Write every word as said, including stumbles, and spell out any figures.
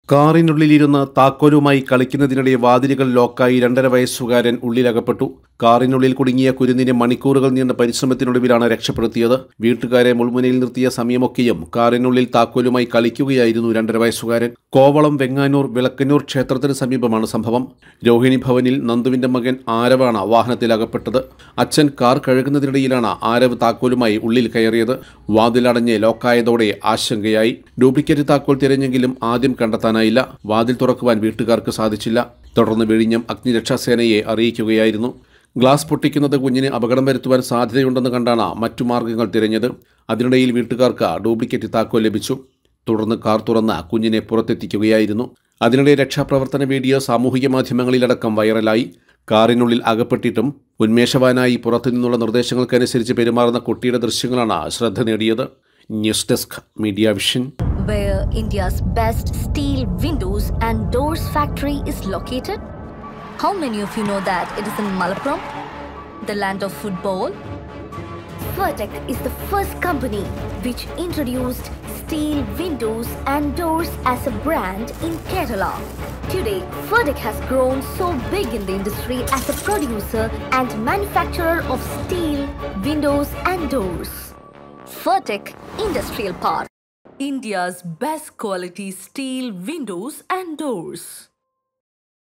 കാറിനുള്ളിലിരുന്ന് താക്കോലുമായി കളിക്കുന്നതിനിടെ വാതിലുകൾ ലോക്കായി രണ്ടര വയസ്സുകാരൻ ഉള്ളിലകപ്പെട്ടു. കാറിനുള്ളിൽ കുടുങ്ങിയ കുരുന്നിനെ മണിക്കൂറുകൾ നീണ്ട പരിശ്രമത്തിനൊടുവിലാണ് രക്ഷപ്പെടുത്തിയത്. വീട്ടുകാരെ മുൾമുനയിൽ നിർത്തിയ സമയമൊക്കെയും കാറിനുള്ളിൽ താക്കോലുമായി കളിക്കുകയായിരുന്നു രണ്ടര വയസ്സുകാരൻ. കോവളം വെങ്ങാനൂർ വിളക്കന്നൂർ ക്ഷേത്രത്തിന് സമീപമാണ് സംഭവം. രോഹിണി ഭവനിൽ നന്ദുവിന്റെ മകൻ ആരവാണ് വാഹനത്തിലകപ്പെട്ടത്. അച്ഛൻ കാർ കഴുകുന്നതിനിടയിലാണ് ആരവ് താക്കോലുമായി ഉള്ളിൽ കയറിയത്. വാതിലടഞ്ഞ് ലോക്കായതോടെ ആശങ്കയായി. ഡ്യൂപ്ലിക്കേറ്റ് താക്കോൽ തിരഞ്ഞെങ്കിലും ആദ്യം കണ്ടെത്താനായില്ല. വാതിൽ തുറക്കുവാൻ വീട്ടുകാർക്ക് സാധിച്ചില്ല. തുടർന്ന് വിഴിഞ്ഞം അഗ്നിരക്ഷാസേനയെ അറിയിക്കുകയായിരുന്നു. ഗ്ലാസ് പൊട്ടിക്കുന്നത് കുഞ്ഞിന് അപകടം വരുത്തുവാൻ സാധ്യതയുണ്ടെന്ന് കണ്ടാണ് മറ്റു മാർഗങ്ങൾ തിരഞ്ഞത്. അതിനിടയിൽ വീട്ടുകാർക്ക് ഡ്യൂപ്ലിക്കേറ്റ് താക്കോൽ ലഭിച്ചു. തുടർന്ന് കാർ തുറന്ന് കുഞ്ഞിനെ പുറത്തെത്തിക്കുകയായിരുന്നു. അതിനിടെ രക്ഷാപ്രവർത്തന വീഡിയോ സാമൂഹിക മാധ്യമങ്ങളിലടക്കം വൈറലായി. കാറിനുള്ളിൽ അകപ്പെട്ടിട്ടും ഉന്മേഷവാനായി പുറത്തുനിന്നുള്ള നിർദ്ദേശങ്ങൾക്കനുസരിച്ച് പെരുമാറുന്ന കുട്ടിയുടെ ദൃശ്യങ്ങളാണ് ശ്രദ്ധ നേടിയത്. News desk Media Vision. Where India's best steel windows and doors factory is located? How many of you know that it is in Malappuram, the land of football? Fertech is the first company which introduced steel windows and doors as a brand in Kerala. Today, Fertech has grown so big in the industry as a producer and manufacturer of steel windows and doors. Fertech Industrial Park, India's best quality steel windows and doors.